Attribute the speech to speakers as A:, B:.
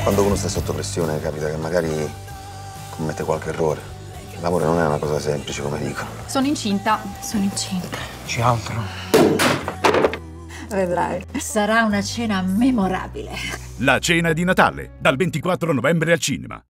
A: Quando uno sta sotto pressione capita che magari commette qualche errore. L'amore non è una cosa semplice, come dicono.
B: Sono incinta. Sono incinta.
C: C'è altro?
B: Vedrai. Sarà una cena memorabile.
D: La cena di Natale, dal 24 novembre al cinema.